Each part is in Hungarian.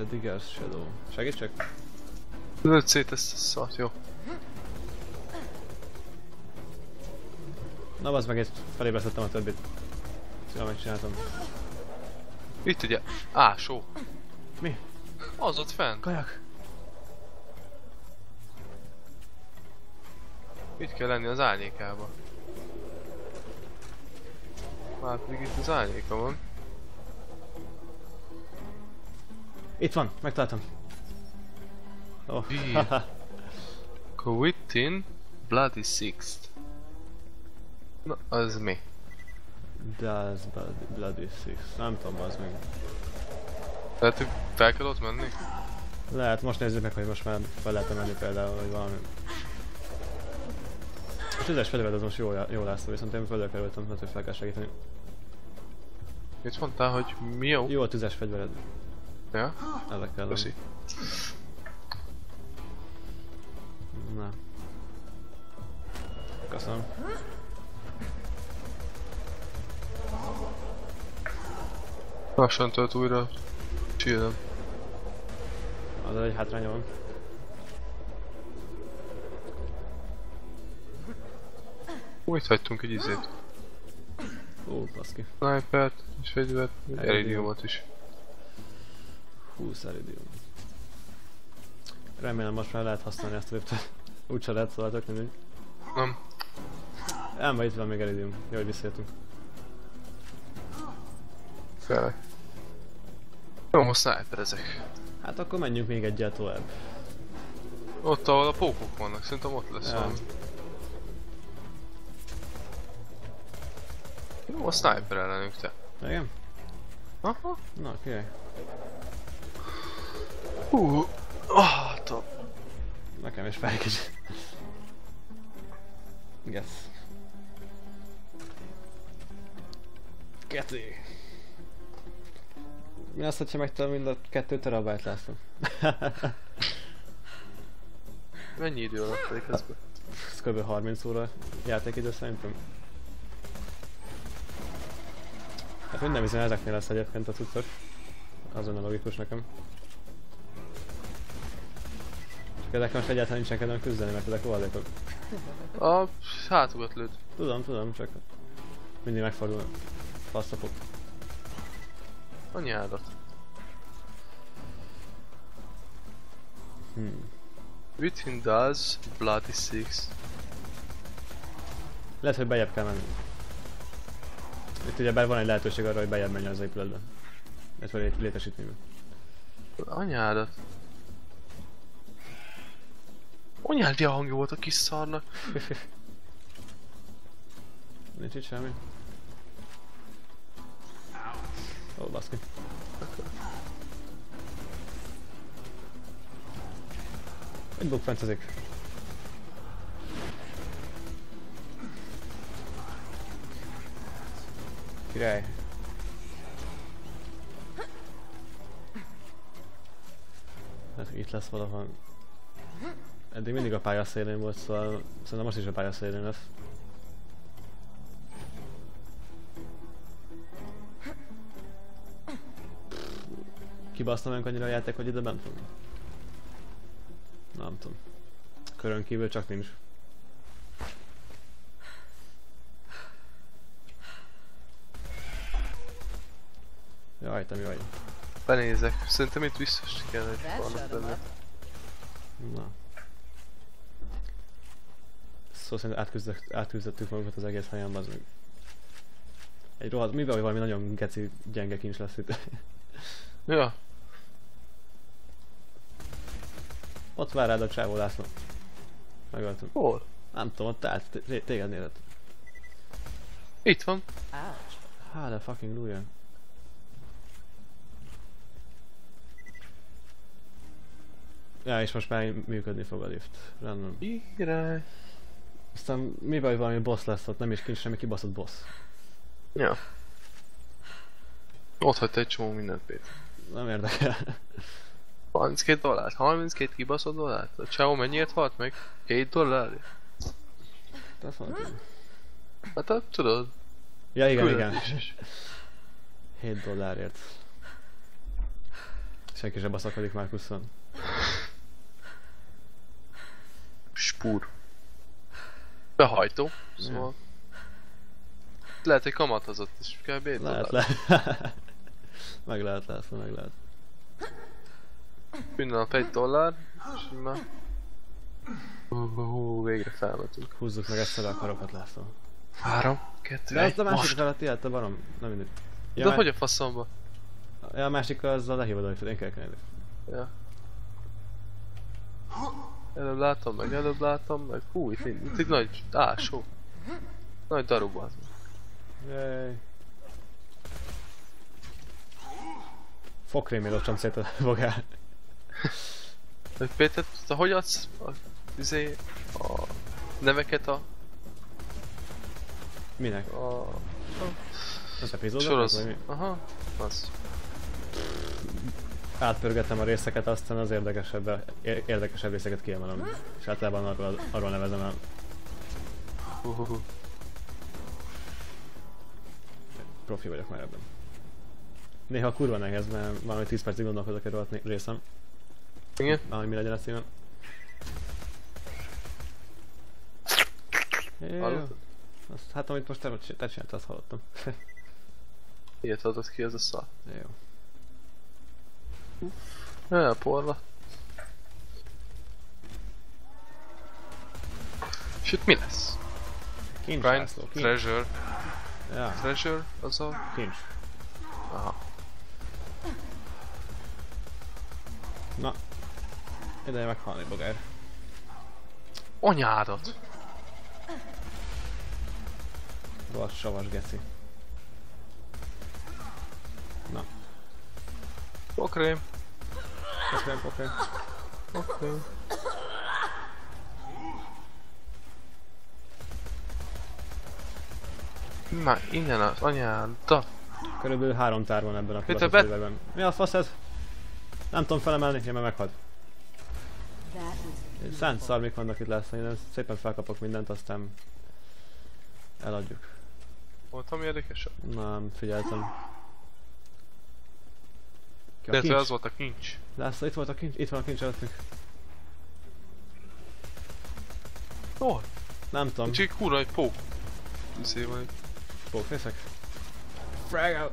Digger's Shadow. Segítsek? Lőtt szét ezt a szart, jó. Na bazd meg, és felébresztettem a többit. Szóval megcsináltam. Itt ugye? Ásó. Mi? Az ott fent. Kajak! Itt kell lenni az árnyékába. Már pedig itt az árnyéka van. Itt van, megtaláltam. Oh. Quittin Bloody Sixth. Na, az mi? Does Bloody Six. Nem tudom, bazd meg. Lehet, hogy fel kell ott menni? Lehet, most nézzük meg, hogy most már fel lehet menni például, vagy valami. A 10-es fegyvered az most jól állsz, viszont én földre kerültem, mert hogy fel kell segíteni. Mit mondtál, hogy mi jó? Jó a 10-es fegyvered. Ja? Ezek kell. Köszi. Na. Köszönöm. Lassan tölt újra. Csillem. Az egy hátránya van. Itt hagytunk egy izét. Baszki. Snipert és fegyvert, iridiumot is. 20 iridium. Remélem most már lehet használni ezt a léptet. Úgyse lehet, szóval tök mindegy. Nem. Elme itt van még iridium. Jó, hogy visszajöttünk. Félek. Jó, most sniperezek. Hát akkor menjünk még egyel tovább. Ott, ahol a pókok vannak, szerintem ott lesz valami. Jó, a sniper ellenünk te. Igen? Aha. Na, király. Top. Nekem is fáj kicsit. Yes. Kettő. Mi azt, hogyha megtalál mind a 2 terabájt, László? Mennyi idő alatt pedig ez be? Ez kb. 30 óra játékidő szerintem. Hát minden bizony ezeknél lesz egyébként a cuccos. Azon a logikus nekem. Csak ezek most egyáltalán nincsen kedvem küzdeni, mert ezek rohadékok. A hátukat lőtt. Tudom, csak mindig megfordul a faszapok. Annyi állat. Within does Bloody Six. Lehet, hogy bejebb kell menni. Itt ugye bár van egy lehetőség arra, hogy bejebb menjen az épületbe. Ez vagy létesítménybe. Anyádat. Anyádi a hangja volt a kis szarnak. Nincs itt semmi. Ó, baszki. Egy bukfencezik. Király. Hát itt lesz valahol. Eddig mindig a pálya szélén volt, szóval szerintem most is a pálya szélén lesz. Kibasztam önk annyira a játék, hogy ide bent van? Nem tudom. Körön kívül csak nincs. Jaj, te mi vagy? Benézek. Szerintem itt biztos kell, hogy vannak benne. Na. Szóval szerintem átküzdöttük magunkat az egész helyen, az meg. Egy rohadt, mivel hogy valami nagyon geci gyenge kincs lesz itt. Ja. Ott vár rád a csávó, László. Megöltem. Hol? Nem tudom, ott állt, téged nézett. Itt van. Há, de fucking lújja. Ja, és most már működni fog a lift. Rendben. Király. Aztán mi baj, valami boss lesz ott, nem is kincs semmi kibaszott boss. Ja. Ott hagyta egy csomó mindent, Péter. Nem érdekel. 32 dollár, 32 kibaszott dollárt? A csávó mennyiért halt meg? 7 dollárért? Azt mondtam. Hát tudod. Ja igen, Külön igen. is. 7 dollárért. Senki sem baszakodik Markusszon. Spúr. Behajtó. Szóval... Lehet, hogy kamatozott is. Kb. Lehet. Meg lehet, László, meg lehet. Minden nap $1. Sima. Végre felvetünk. Húzzuk meg egyszerre a karokat, László. 3, 2, De 1, azt a másik most! alatt ilyet, a barom. Nem mindegy. De hogy a faszomba? Ja, a másik azzal lehívod, hogy én kell kelni. Ja. Előbb látom meg. Hú, itt egy nagy ásó. Nagy darab az. Jaj. Fogkrémé dobcsam szét a fogát. Péter, te hogy adsz a neveket a... Minek? Az epizódot? Soroz. Aha, az. Átpörgettem a részeket, aztán az érdekesebb részeket kiemelem. És általában arról nevezem el. Profi vagyok már ebben. Néha kurva nehéz, mert valami 10 percig gondolkodok erről a részem. Igen? Ahogy mi legyen a címem. Hallottad? Hát amit most te csináltál, azt hallottam. Ilyet adott ki ez a szar. Jó. Elporla. És itt mi lesz? Kincs, Grind, László, kincs. treasure. Ja, Treasure, az a... kincs. Aha. Na. Ideje meghalni, bogár. Anyádat! Rohadt savas geci. Na. Pokrém. Pokrém. Pokrém. Na, innen az anyádat. Körülbelül 3 tár van ebben a Péter, filozófiában. Mi a fasz ez? Nem tudom felemelni, én meg meghalt. Szent szarmik vannak itt, László, én szépen felkapok mindent, aztán eladjuk. Voltam érdekesebb? Nem, figyeltem. Ki a De kincs? az volt a kincs. László, itt volt a kincs, itt van a kincs előttünk. Hol? Nem tudom. Csak kurva egy pók. Vagy. Pókfészek? Frag out!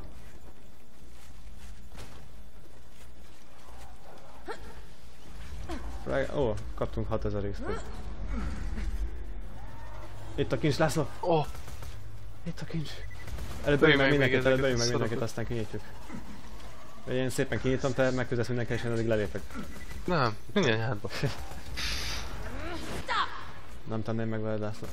Ó, kaptunk 6000 XP-t. Itt a kincs, László! Oh! Itt a kincs! Előbb böljünk meg mindenkit, ezeket előbb böljünk meg a mindenkit, aztán kinyitjuk. Én szépen kinyitom, te megközelsz mindenki, és én addig lelépek. Nem, minden hátba. Nem tenném meg veled, László.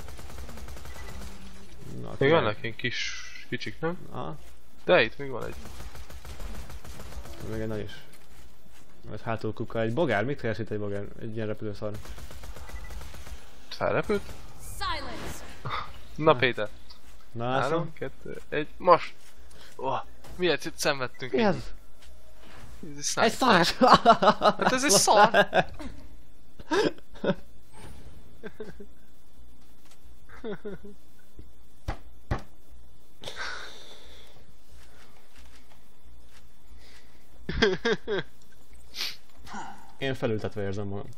Na, Még vannak ilyen kicsik, nem? Aha, De itt még van egy. még egy nagy is. Vagy hátul kuka, egy bogár, mit keresít egy bogár? Egy ilyen repülőszar. Felrepült? Na Péter. Na, László? 3, 2, 1, most! Oh, miért itt szenvedtünk? Mi ez? Ez egy Egy sniper. szar! Hát ez egy szar! Én felültetve érzem magam.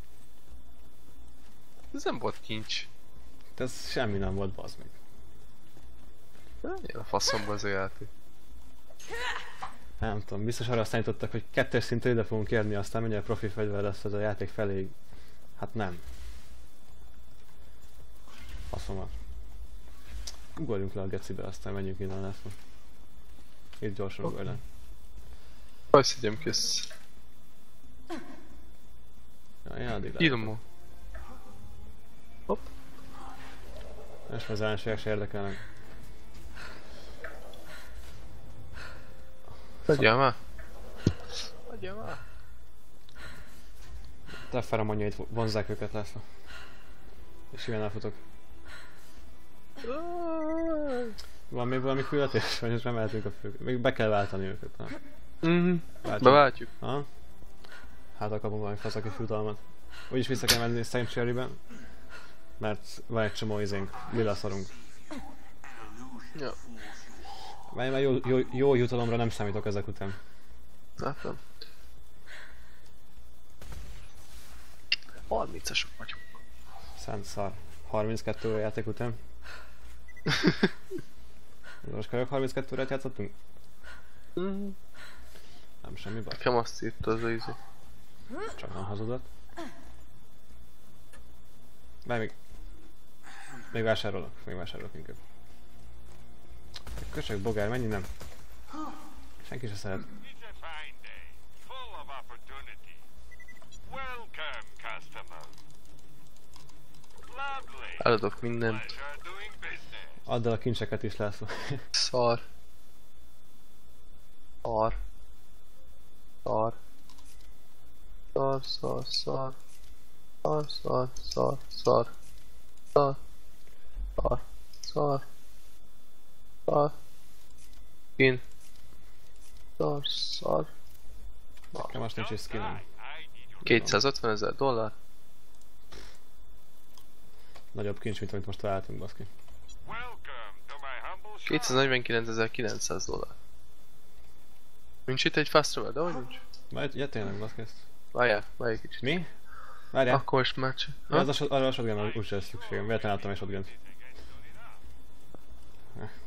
Ez nem volt kincs. Ez semmi nem volt, bazd meg. Ilyen a faszomba az a játék. Nem tudom, biztos arra számítottak, hogy 2-es szintre ide fogunk érni, aztán mennyire profi fegyver lesz ez a játék felé. Hát nem. Faszomat. Ugorjunk le a gecibe, aztán menjünk innen, László. Itt gyorsan ugorj le. Hogy szedjem kész. Ja, én addig le. Ilmo. Hopp. És az ellenségek se érdekelnek. Adjál már. Adjál már. Te feromonjait vonzzák őket, László. És ilyen elfutok. Van még valami küldetés? Vagy most nem mehetünk a fő... Még be kell váltani őket, ha? Beváltjuk. Ha? Hát kapom valami faszaki futalmat. Úgyis vissza kell menni Sanctuary-be. Mert van egy csomó izénk, lila szarunk. Ja. Mert jó jutalomra nem számítok ezek után. Látom. 30-asok vagyunk. Szent szar. 32 játék után. Most kajak 32-re játszottunk? Nem semmi baj. Nekem azt írta az izé. Csak nem hazudott. Várj még vásárolok inkább. Köcsög bogár, mennyi nem? Senki se szeret. It's a fine day, full of opportunity. Welcome, customers. Lovely. Eladok mindent. Pleasure doing business. Add el a kincseket is, László. Szar. Szar. Szar. Szar, szar, szar. Szar, szar, szar, szar. Szar. Szar. Szar. Szar. Skin. Szar, szar. Nekem most nincs is skinem. I need your 250 000 dollár. Nagyobb kincs, mint amit most találtunk, baszki. welcome to my humble shop. 249 900 dollár. Nincs itt egy fast travel, de hogy nincs? Majd jöttél meg, baszki ezt. Várjál egy kicsit. Mi? Várjál. Akkor most már csak. Ja, arra a shotgun úgyse lesz szükségem. Véletlenül láttam egy shotgunt.